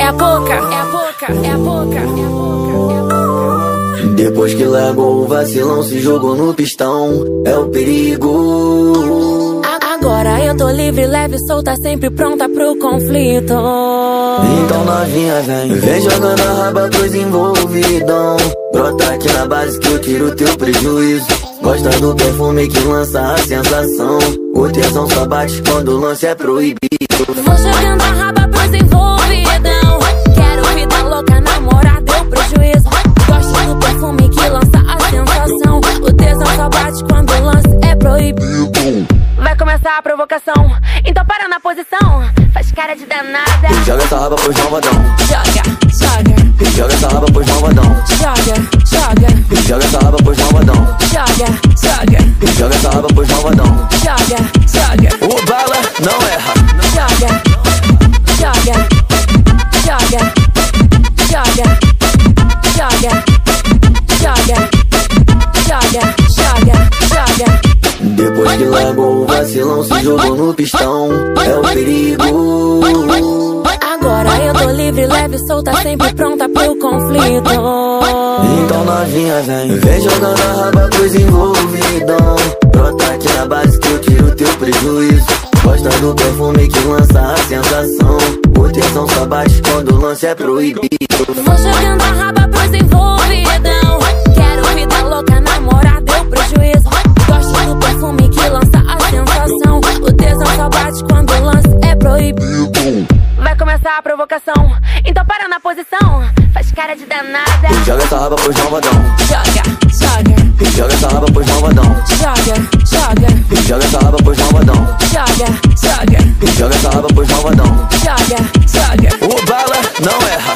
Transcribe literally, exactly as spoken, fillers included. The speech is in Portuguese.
É a boca, é a boca, é a boca, é a boca, é a boca. Depois que largou o vacilão, se jogou no pistão. É o perigo. Agora eu tô livre, leve, solta, sempre pronta pro conflito. Então novinha vem, vem jogando a raba pros envolvidão. Brota aqui na base que eu tiro teu prejuízo. Gosta do perfume que lança a sensação. O tesão só bate quando o lance é proibido. Vou jogando a raba pros envolvidão. Quero vida louca, namorar deu prejuízo. Gosto do perfume que lança a sensação. O tesão só bate quando o lance é proibido. Vai começar a provocação, então para na posição. Faz cara de danada. Joga essa raba pros malvadão. Joga, joga. Joga essa raba pros malvadão. Joga, joga. Joga essa raba pros malvadão. Joga, joga. Joga essa raba pros malvadão. Joga, joga. O bala não erra. Joga, joga. Joga, joga. Joga, joga. Joga, joga, joga. Depois que largou o vacilão, se jogou no pistão. É o perigo. Agora eu tô livre, leve, solta, sempre pronta pro conflito. Então novinha vem, vem jogando a raba pros envolvidão. Brota aqui na base que eu tiro teu prejuízo. Gosta do perfume que lança a sensação. O tesão só bate quando o lance é proibido. Vou jogando a raba pros envolvidão. Quero vida louca, namorar deu prejuízo. Gosto do perfume que lança a sensação. O tesão só bate quando o lance é proibido. Vai começar a provocação, então para na posição. Faz cara de danada. Joga essa raba pros malvadão. Joga, joga. Joga essa raba pros malvadão. Joga, joga. Joga essa raba pros malvadão. Joga, joga. Joga essa raba pros malvadão. Joga, joga. O bala não erra.